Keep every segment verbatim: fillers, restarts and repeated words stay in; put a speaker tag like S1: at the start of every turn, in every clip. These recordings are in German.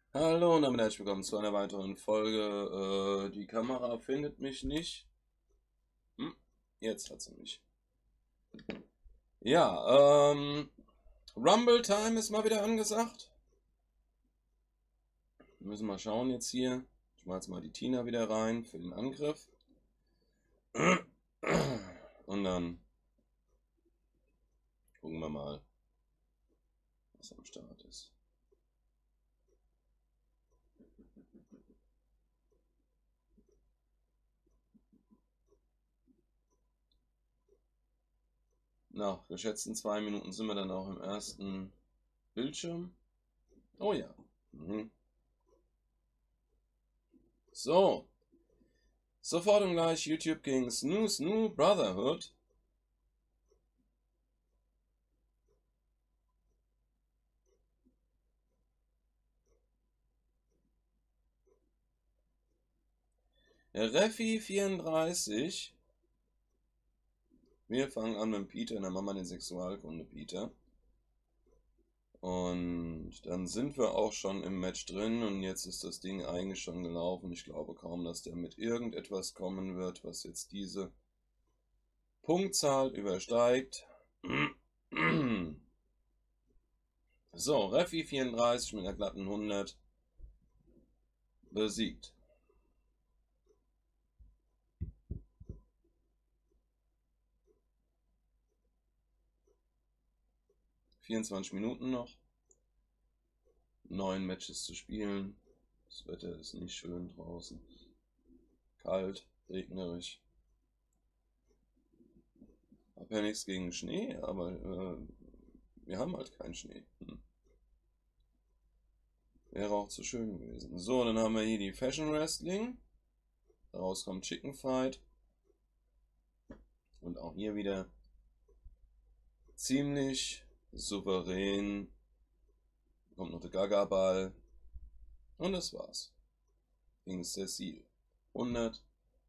S1: Hallo und damit herzlich willkommen zu einer weiteren Folge. Äh, die Kamera findet mich nicht. Hm, jetzt hat sie mich. Ja, ähm, Rumble Time ist mal wieder angesagt. Wir müssen mal schauen jetzt hier. Ich mache jetzt mal die Tina wieder rein für den Angriff. Und dann gucken wir mal, was am Start ist. Nach geschätzten zwei Minuten sind wir dann auch im ersten Bildschirm. Oh ja. Mhm. So. Sofort und gleich YouTube gegen Snoo Snoo Brotherhood. Reffi vierunddreißig. Wir fangen an mit Peter, dann machen wir den Sexualkunde Peter. Und dann sind wir auch schon im Match drin und jetzt ist das Ding eigentlich schon gelaufen. Ich glaube kaum, dass der mit irgendetwas kommen wird, was jetzt diese Punktzahl übersteigt. So, Reffi vierunddreißig mit einer glatten hundert besiegt. vierundzwanzig Minuten noch. Neun Matches zu spielen. Das Wetter ist nicht schön draußen. Kalt, regnerisch. Hab ja nichts gegen Schnee, aber äh, wir haben halt keinen Schnee. Hm. Wäre auch zu schön gewesen. So, dann haben wir hier die Fashion Wrestling. Daraus kommt Chicken Fight. Und auch hier wieder ziemlich souverän. Kommt noch der Gaga-Ball. Und das war's. Gegen Cecile. hundert.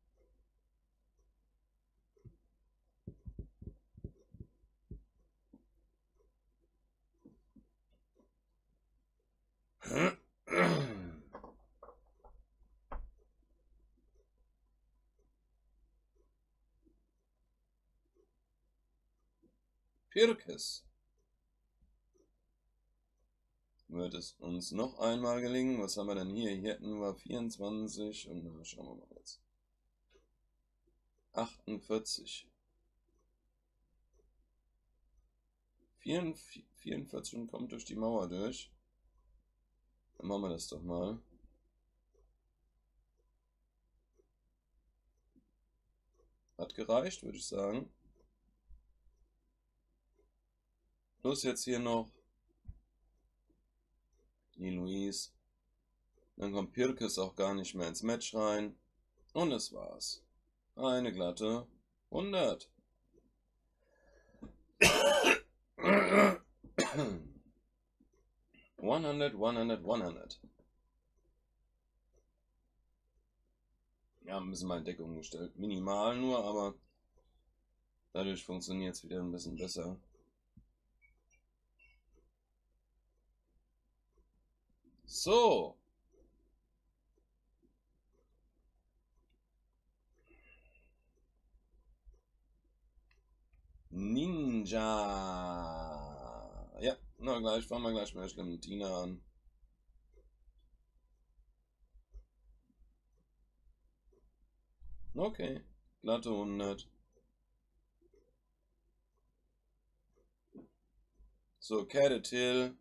S1: Pirkes. Wird es uns noch einmal gelingen? Was haben wir denn hier? Hier hätten wir vierundzwanzig und na, schauen wir mal jetzt. achtundvierzig. vierundvierzig und kommt durch die Mauer durch. Dann machen wir das doch mal. Hat gereicht, würde ich sagen. Plus jetzt hier noch die Louise. Dann kommt Pirkes auch gar nicht mehr ins Match rein. Und es war's. Eine glatte hundert. hundert, hundert, hundert. Ja, ein bisschen mal in Deckung gestellt. Minimal nur, aber dadurch funktioniert es wieder ein bisschen besser. So. Ninja. Ja, na gleich, fangen wir gleich mit der schlimmen Tina an. Okay, glatte hundert. So, Catted Hill.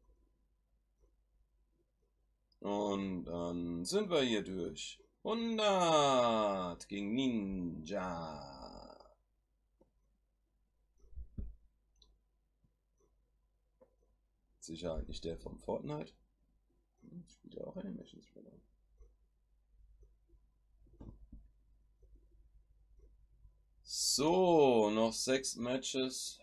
S1: Und dann sind wir hier durch. hundert gegen Ninja. Sicher nicht der vom Fortnite. Spielt ja auch Animation-Spieler. So, noch sechs Matches.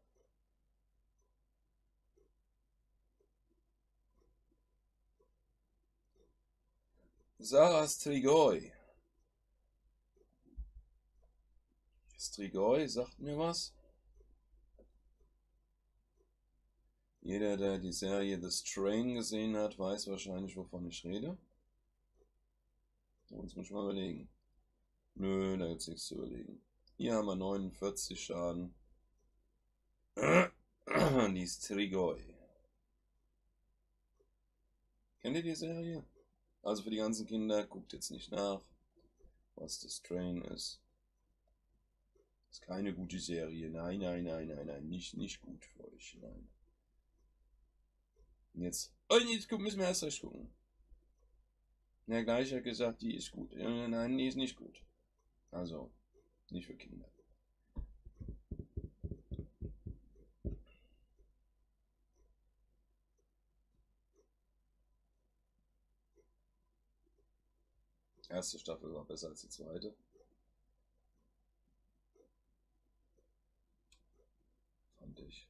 S1: Sarah Strigoi. Strigoi sagt mir was. Jeder, der die Serie The Strain gesehen hat, weiß wahrscheinlich, wovon ich rede. Jetzt muss ich mal überlegen. Nö, da gibt es nichts zu überlegen. Hier haben wir neunundvierzig Schaden. Die Strigoi. Kennt ihr die Serie? Also für die ganzen Kinder, guckt jetzt nicht nach, was das Strain ist. Ist keine gute Serie. Nein, nein, nein, nein, nein. Nicht, nicht gut für euch. Nein. Und jetzt. Oh, jetzt müssen wir erst recht gucken. Der gleiche hat gesagt, die ist gut. Nein, die ist nicht gut. Also, nicht für Kinder. Erste Staffel war besser als die zweite. Fand ich.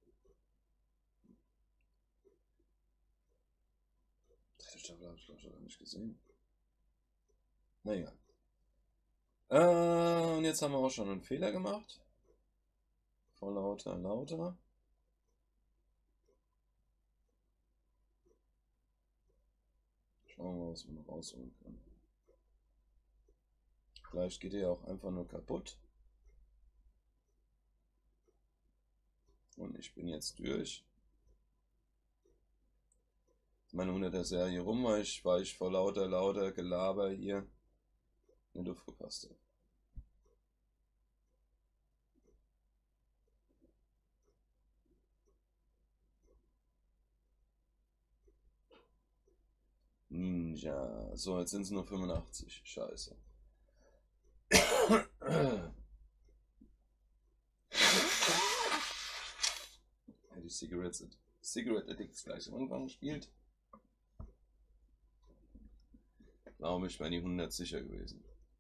S1: Dritte Staffel habe ich glaube ich noch nicht gesehen. Naja. Äh, und jetzt haben wir auch schon einen Fehler gemacht. Vor lauter, lauter. Schauen wir mal, was wir noch rausholen können. Vielleicht geht er auch einfach nur kaputt. Und ich bin jetzt durch. Meine hunderter Serie rum, weil ich, weil ich vor lauter, lauter Gelaber hier in die Luft gepasst habe. Ninja. So, jetzt sind es nur fünfundachtzig. Scheiße. Hätte ich Cigarettes, Cigarette Addicts gleich am Anfang gespielt. Glaube ich, wäre die hundert sicher gewesen.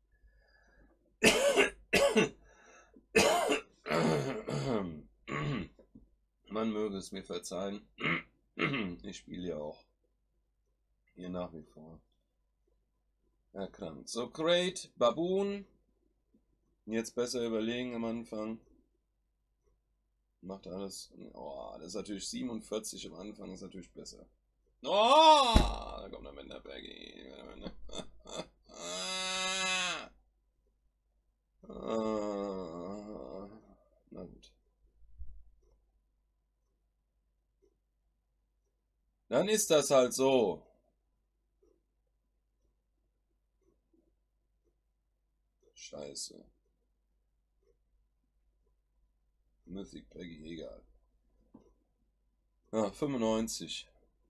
S1: Man möge es mir verzeihen. Ich spiele ja auch hier nach wie vor erkrankt. So, Great, Baboon. Jetzt besser überlegen am Anfang. Macht alles. Oh, das ist natürlich siebenundvierzig am Anfang, ist natürlich besser. Oh, da kommt der Wenderbergi. Na gut. Dann ist das halt so. Scheiße. Mythic Peggy, egal. Ah, fünfundneunzig.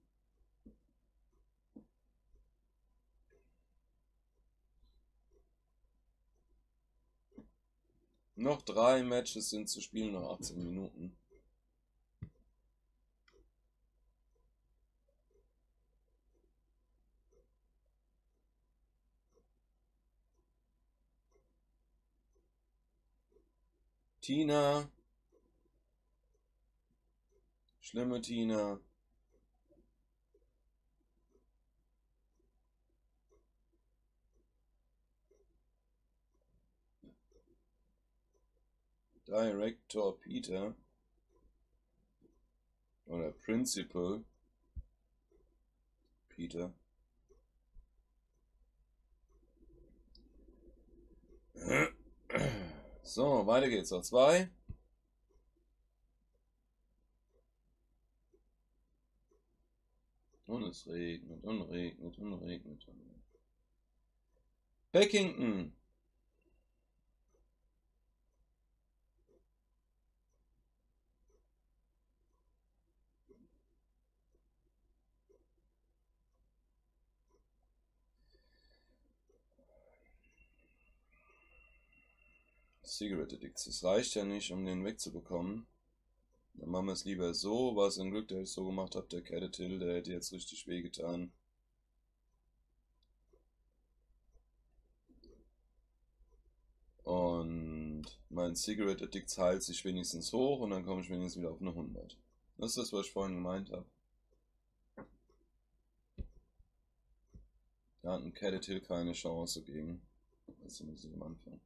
S1: Noch drei Matches sind zu spielen, noch achtzehn Minuten. Tina. Schlimme Tina. Director Peter. Oder Principal Peter. So, weiter geht's. Noch zwei. Und es regnet und regnet und regnet. Und regnet. Beckington. Cigarette Addicts. Das reicht ja nicht, um den wegzubekommen. Dann machen wir es lieber so. Was ein Glück, dass ich so gemacht habe. Der Cattatil, der hätte jetzt richtig wehgetan. Und mein Cigarette Addicts heilt sich wenigstens hoch und dann komme ich wenigstens wieder auf eine hundert. Das ist das, was ich vorhin gemeint habe. Da hat ein Cattatil keine Chance gegen. Das ist zumindest am Anfang.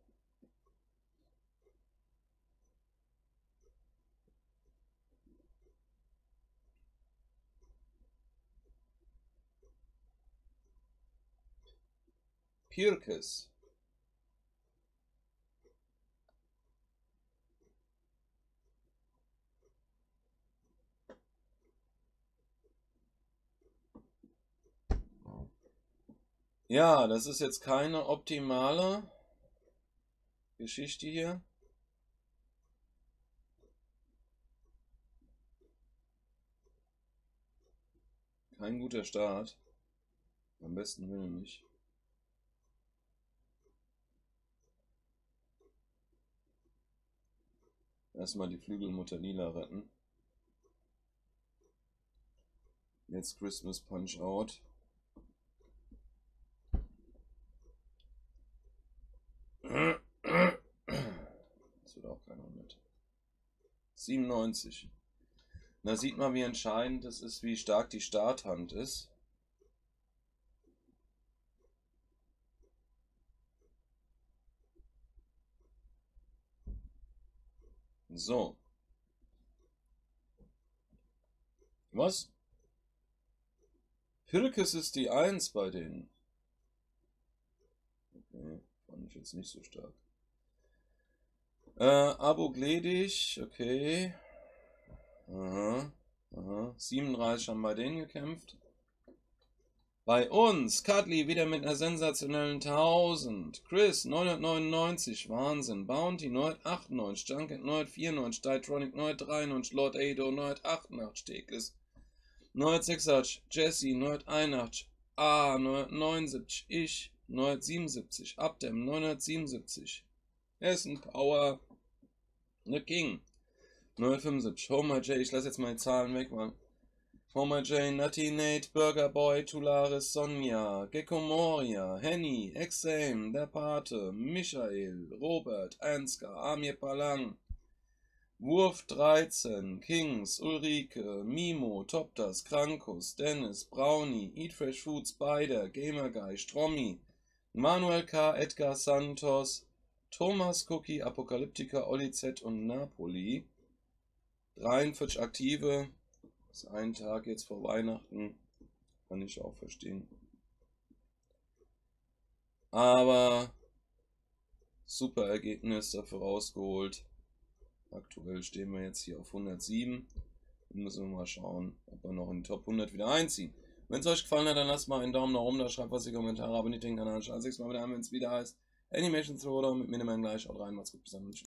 S1: Pirkes. Ja, das ist jetzt keine optimale Geschichte hier. Kein guter Start. Am besten will nicht. Erstmal die Flügelmutter Lila retten. Jetzt Christmas Punch Out. Das wird auch keiner mit. siebenundneunzig. Da sieht man, wie entscheidend es ist, wie stark die Starthand ist. So. Was? Pirkes ist die eins bei denen. Okay, fand ich jetzt nicht so stark. Äh, Abo Gledig, okay. Aha, aha. siebenunddreißig haben bei denen gekämpft. Bei uns, Cuddly wieder mit einer sensationellen tausend. Chris, neunhundertneunundneunzig, Wahnsinn. Bounty, neunhundertachtundneunzig. Junket, neunhundertvierundneunzig. Diatronic, neunhundertdreiundneunzig. Lord Ado, neunhundertachtundachtzig. Tekles, neunhundertsechsundachtzig. Jesse, neunhunderteinundachtzig. A, neunhundertneunundsiebzig. Ich, neunhundertsiebenundsiebzig. Abdem, neunhundertsiebenundsiebzig. Essen, Power. The King, neunhundertfünfundsiebzig. Homer J, ich lasse jetzt mal die Zahlen weg, Mann. Homer J, Nutty Nate, Burger Boy, Tularis, Sonja, Gecko Moria, Henny, Exame, Der Pate, Michael, Robert, Ansgar, Amir Palang, Wurf dreizehn, Kings, Ulrike, Mimo, Toptas, Krankus, Dennis, Brownie, Eat Fresh Food, Spider, Gamerguy, Strommi, Manuel K., Edgar Santos, Thomas Cookie, Apokalyptika, Olli Z und Napoli. dreiundvierzig aktive. Das ist ein Tag jetzt vor Weihnachten. Kann ich auch verstehen. Aber super Ergebnis dafür rausgeholt. Aktuell stehen wir jetzt hier auf hundertsieben. Dann müssen wir mal schauen, ob wir noch in die Top hundert wieder einziehen. Wenn es euch gefallen hat, dann lasst mal einen Daumen nach oben da, schreibt was in die Kommentare, abonniert den Kanal. Schaut das nächste Mal wieder an, wenn es wieder heißt Animation Throwdown mit Miniman gleich. Haut rein, macht's gut, bis dann.